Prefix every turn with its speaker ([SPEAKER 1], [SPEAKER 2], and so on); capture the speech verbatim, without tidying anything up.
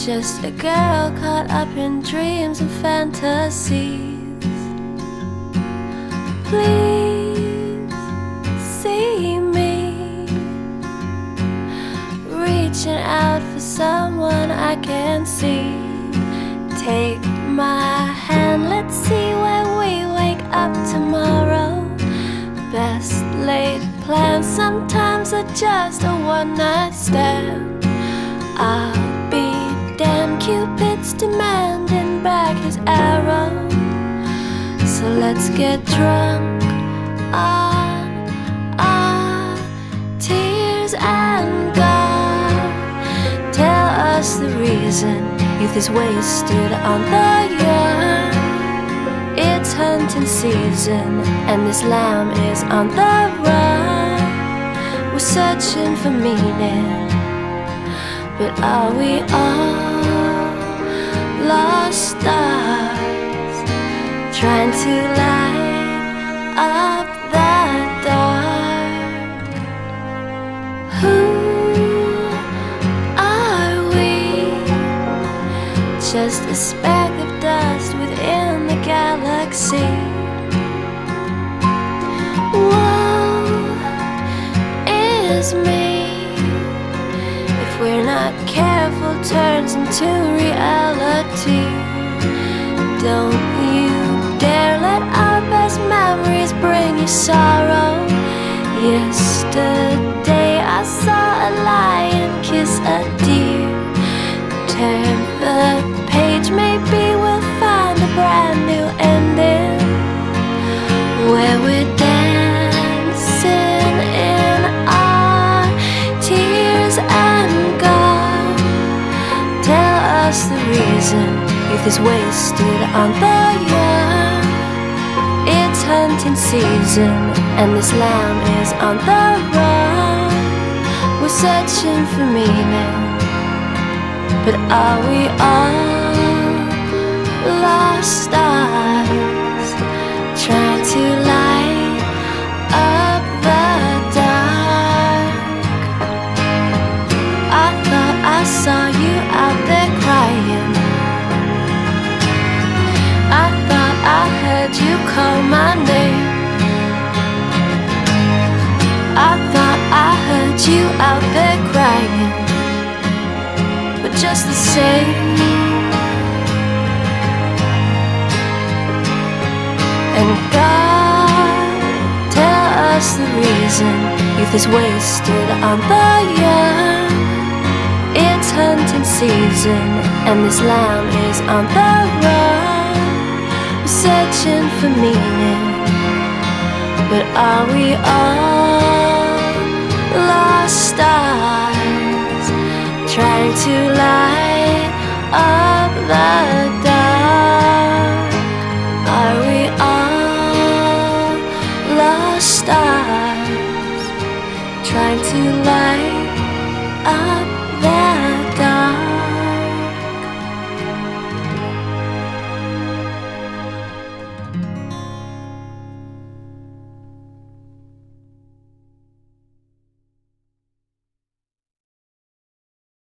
[SPEAKER 1] Just a girl caught up in dreams and fantasies. Please see me, reaching out for someone I can see. Take my hand, let's see where we wake up tomorrow. Best laid plans sometimes are just a one-night stand. I'll be damn, Cupid's demanding back his arrow. So let's get drunk on our tears and God. Tell us the reason youth is wasted on the young. It's hunting season and this lamb is on the run. We're searching for meaning, but are we all lost stars trying to light up the dark? Who are we? Just a speck of dust within the galaxy. Woe is me, if we're not careful, turns into reality. Don't you dare let our best memories bring you sorrow. Yesterday I saw a lion kiss a deer. Turn the page, maybe we'll find a brand new ending, where we're dancing in our tears and God. Tell us the reason youth is wasted on the young. It's hunting season and this lamb is on the run. We're searching for meaning, but are we all lost stars trying to light up the dark? I thought I saw you out there crying. I thought I heard you call my name. I thought I heard you out there crying. But just the same, and God, tell us the reason youth is wasted on the young. It's hunting season and this lamb is on the run. We're searching for meaning, but are we all lost stars trying to light up the